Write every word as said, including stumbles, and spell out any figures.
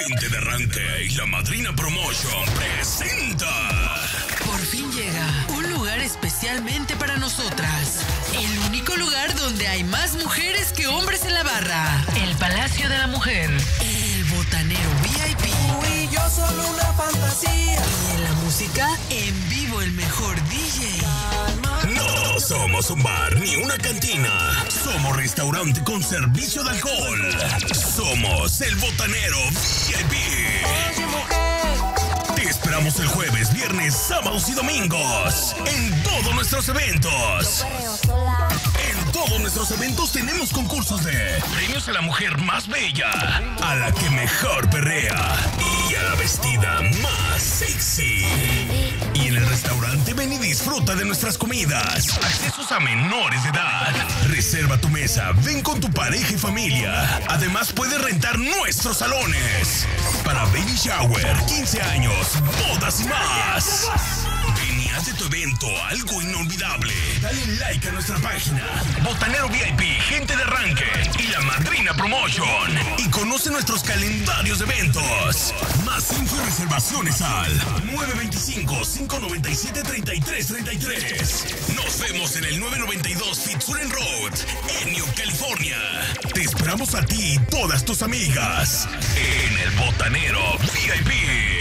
Gente de Arranque y La Madrina Promotion presenta. Por fin llega un lugar especialmente para nosotras. El único lugar donde hay más mujeres que hombres en la barra. El Palacio de la Mujer. El Botanero V I P. Tú y yo son una fantasía. Y en la música, en vivo el mejor D J. No somos un bar ni una cantina. Somos restaurante con servicio de alcohol. Somos el Botanero V I P. Oye, mujer. Te esperamos el jueves, viernes, sábados y domingos en todos nuestros eventos. En todos nuestros eventos tenemos concursos de premios a la mujer más bella, a la que mejor perrea y a la vestida más sexy. Y en el restaurante ven y disfruta de nuestras comidas. Accesos a menores de edad. Reserva tu mesa, ven con tu pareja y familia. Además puedes rentar nuestros salones para baby shower, quince años, bodas y más. Ven y haz de tu evento algo inolvidable. Dale like a nuestra página Botanero V I P, Gente de Arranque y La Madrina Promotion. Y conoce nuestros calendarios de eventos. Más info y reservaciones al nueve dos cinco, cinco nueve siete, tres tres tres tres. Nos vemos en el nueve noventa y dos Fitzgerald Road, en New California. Te esperamos a ti y todas tus amigas en el Botanero V I P.